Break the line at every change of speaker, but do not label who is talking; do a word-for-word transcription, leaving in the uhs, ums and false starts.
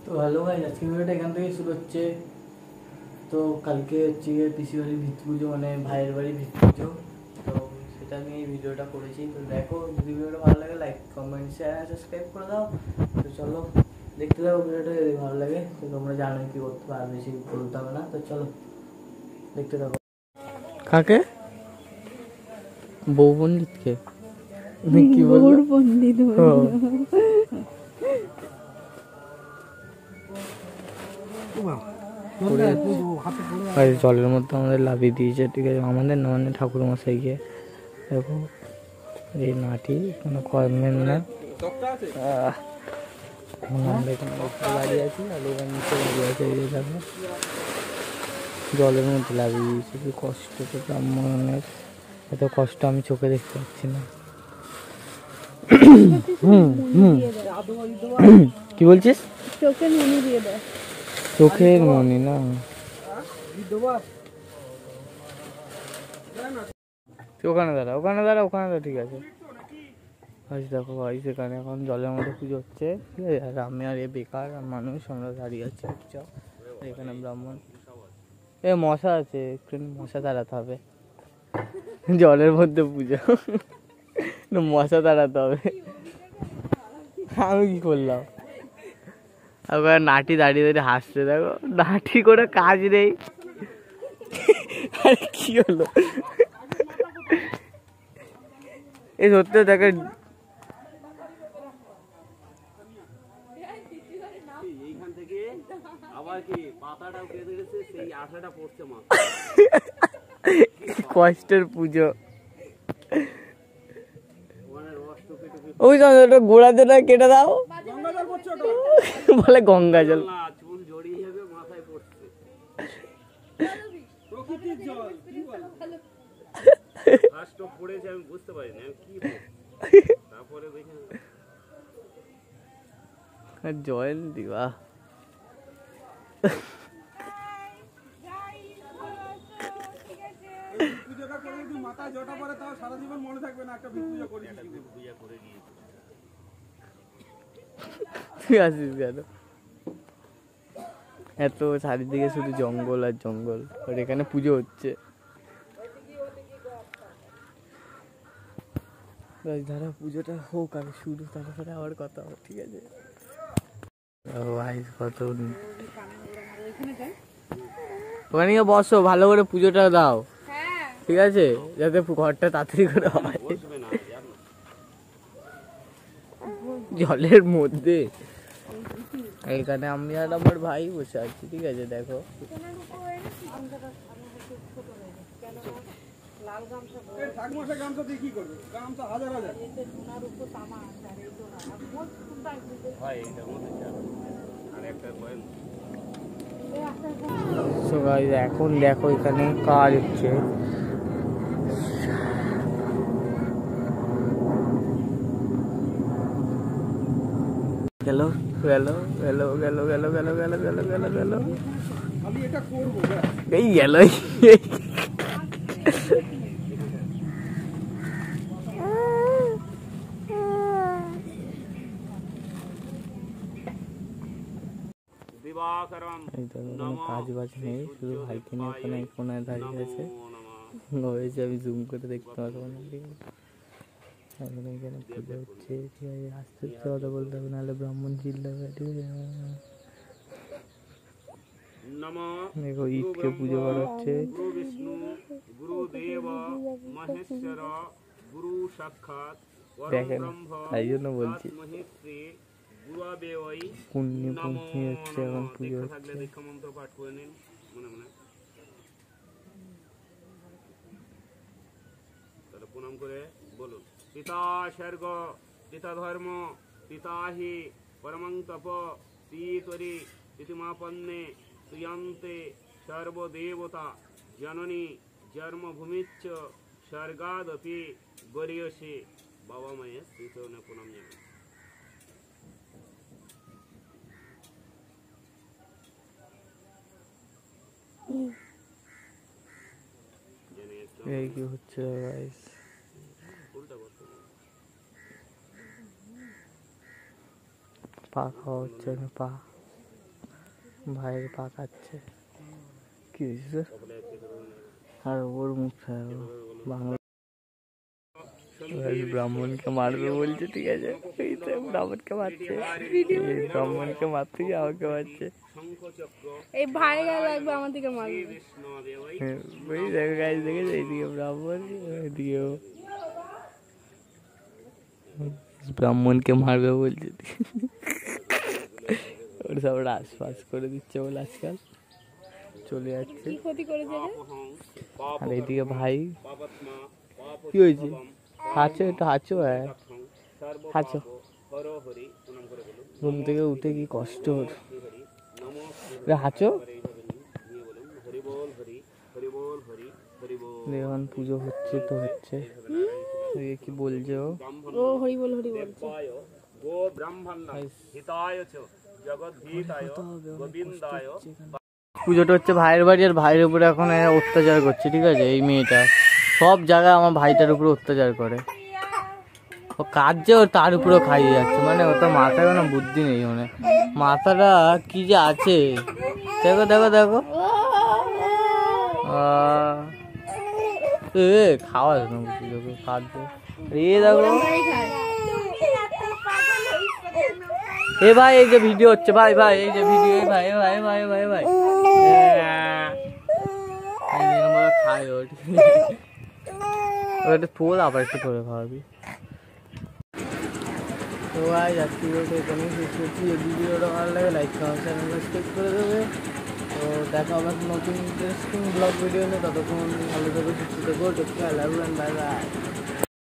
তো hello guys, আজকে ভিডিওটা এখান থেকে শুরু হচ্ছে। তো কালকে হচ্ছে গিয়ে পিসি বাড়ির ভিত্তি পুজো, মানে ভাইয়ের বাড়ির ভিত্তি পুজো। তো সেটা নিয়ে এই ভিডিওটা করেছি। তো দেখো, যদি ভিডিওটা ভালো লাগে লাইক কমেন্ট শেয়ার সাবস্ক্রাইব করে দাও। তো চলো দেখতে থাকো ভিডিওটা, যদি ভালো লাগে। তো তোমরা জানো কি করতে পারবে, বেশি বলতে হবে না। তো চলো দেখতে থাকো। কাকে? বউ পণ্ডিতকে কি বলবো? পণ্ডিত জলের মধ্যে আমাদের লাভিয়ে দিয়েছে, ঠিক আছে? আমাদের না, মানে ঠাকুর মশাইকে। দেখো এই নাটি কোনো কর্মের না। আমরা এখানে দাঁড়িয়ে আছি আর ওখানে নিচে দাঁড়িয়ে আছে। এই দেখো জলের মধ্যে লাভিয়ে দিয়েছে। কি কষ্ট তো ব্রাহ্মণের, এত কষ্ট আমি চোখে দেখতে পাচ্ছি না। কি বলছিস? চোখের মনি দিয়ে দাও। চোখের মনি না, ওখানে দাঁড়া, ওখানে দাঁড়া, ওখানে দাঁড়া, ঠিক আছে। ভাই দেখো ভাই, সেখানে এখন জলের মধ্যে পুজো হচ্ছে, ঠিক আছে? আর আমি আর এ বেকার মানুষ, আমরা দাঁড়িয়ে আছি চুপচাপ। এখানে ব্রাহ্মণ, এ মশা আছে, একটু মশা তাড়াতে হবে। জলের মধ্যে পুজো, মশা তাড়াতে হবে। আমি কি করলাম? আবার নাটি দাঁড়িয়ে দাঁড়িয়ে হাসছে, দেখো নাটি করে কাজ নেই। আরে কি হলো? এই সত্যি দেখে কষ্টের পুজো। ওই গোড়া যেটা কেটে দাও, বলে গঙ্গা জল। জয়েন দিবা এত চারিদিকে শুধু জঙ্গল আর জঙ্গল, আর এখানে পুজো হচ্ছে। যারা পুজোটা হোক আর শুরু, তারপরে আবার কথা হোক, ঠিক আছে? কত ওখানে গিয়ে বসো, ভালো করে পুজোটা দাও, ঠিক আছে? যাতে ঘরটা তাড়াতাড়ি করে হয়। জলের মধ্যে এখানে আমি আর আমার ভাই বসে আছি, ঠিক আছে? দেখো এখন দেখো এখানে কাজ হচ্ছে। গেল গেল গেল গেল গেল গেল গেল গেল গেল গেল এই গেল। কাজ বাজ নেই, শুধু ভাইকে নিয়ে ওখানে কোনায় দাঁড়িয়ে আছে। হয়েছে, আমি জুম করে দেখতে পারবো না, ঠিক আছে? এখন এখানে পুজো হচ্ছে, ঠিক আছে? আস্তে আস্তে কথা বলতে হবে, নাহলে ব্রাহ্মণ চিল্লাবে, ঠিক আছে? দেখো ঈদকে পুজো করা হচ্ছে। দেখেন, তাই জন্য বলছি পুণ্যি পুণ্যি হচ্ছে, এখন পুজো হচ্ছে। প্রণাম করে বলুন, পিতা স্বর্গ, পিতা ধর্ম, পিতা হি পরমং তপ, পিতরি পিতিমাপন্নে তুয়ন্তে সর্বদেবতা জননী জন্মভূমিচ্চ স্বর্গাদপি গরিয়সী। বাবা মায়ের শ্রীচরণে প্রণাম জানাই। এই কি হচ্ছে গাইস? পা খাওয়া হচ্ছে, পা ভাইয়ের পা কাটছে কি হয়েছে আর ওর মুখ বাংলা ব্রাহ্মণকে মারবে বলছে, ঠিক আছে ব্রাহ্মণকে মারছে, ব্রাহ্মণকে মারতে গিয়ে আমাকে মারছে।
এই ভাই লাগবে আমার দিকে মারবে।
ওই দেখো গাইস, দেখেছো এইদিকে ব্রাহ্মণ, এদিকে ব্রাহ্মণকে মারবে বলছে। ওর সব রাস ফাস করে দিচ্ছে বলে আজকাল চলে যাচ্ছে।
কি ক্ষতি করেছে রে?
আর এইদিকে ভাই কি হয়েছে, হাঁচো একটু হাঁচো, হ্যাঁ হাঁচো। ঘুম থেকে উঠে কি কষ্ট হাঁচো। এখন পুজো হচ্ছে তো হচ্ছে, কি বলছে ও?
ও হরি বল হরি বলছে।
পুজোটা হচ্ছে ভাইয়ের বাড়ি, আর ভাইয়ের উপরে এখন অত্যাচার করছে, ঠিক আছে এই মেয়েটা সব জায়গায় আমার ভাইটার উপরে অত্যাচার করে। ও কাঁদছে, ওর তার উপরেও খাইয়ে যাচ্ছে, মানে ওটা মাথায় কোনো বুদ্ধি নেই, মানে মাথাটা কি যে আছে। দেখো দেখো দেখো এ খাওয়া কাঁদছে এ দেখো। এ ভাই এই যে ভিডিও হচ্ছে, ভাই ভাই এই যে ভিডিও, ভাই ভাই ভাই ভাই ভাই খায় ওটা তোল, আবার একটু করে খাওয়াবি। তো ভাই যাচ্ছি বলতে এখানেই শেষ করছি। এই ভিডিওটা ভালো লাগে লাইক কমেন্ট চ্যানেল সাবস্ক্রাইব করে দেবে। তো দেখা হবে নতুন ইন্টারেস্টিং ব্লগ ভিডিও নিয়ে, ততক্ষণ ভালো থাকবে, সুস্থ থাকো, take care, love you and bye by.